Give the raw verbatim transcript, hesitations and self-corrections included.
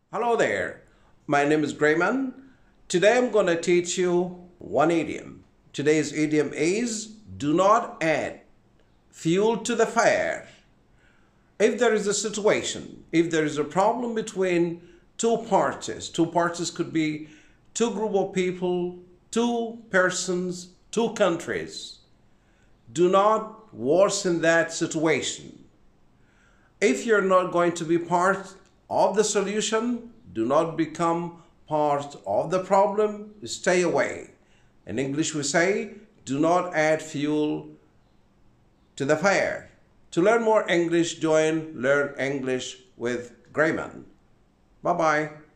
Hello there, my name is Grayman. Today I'm going to teach you one idiom. Today's idiom is do not add fuel to the fire. If there is a situation, if there is a problem between two parties, two parties could be two group of people, two persons, two countries, do not worsen that situation. If you're not going to be part of the solution, do not become part of the problem, stay away. In English we say, do not add fuel to the fire. To learn more English, join Learn English with Grayman. Bye-bye.